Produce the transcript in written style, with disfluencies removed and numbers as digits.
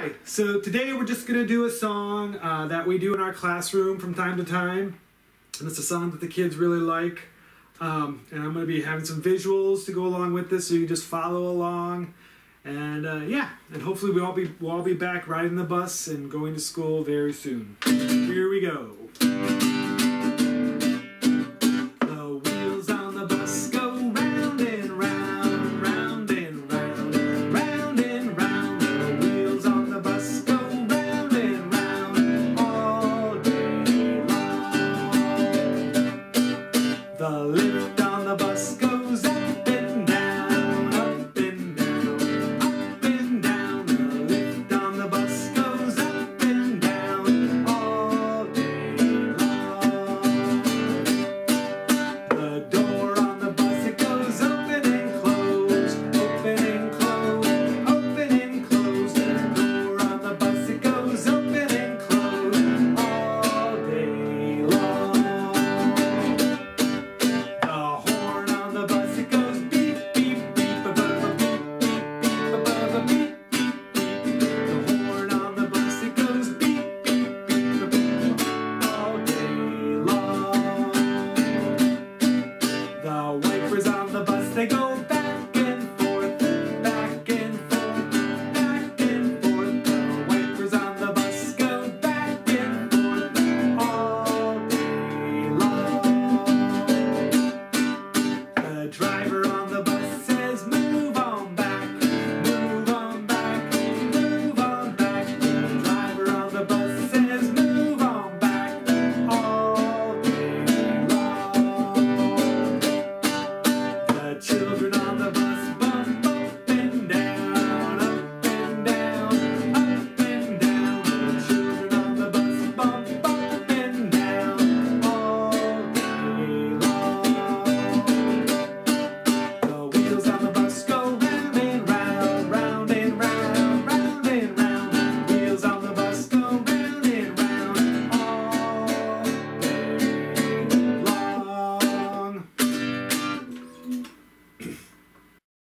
Hi, so today we're just going to do a song that we do in our classroom from time to time. And it's a song that the kids really like. And I'm going to be having some visuals to go along with this, so you just follow along. And yeah, and hopefully we'll all be back riding the bus and going to school very soon. Here we go.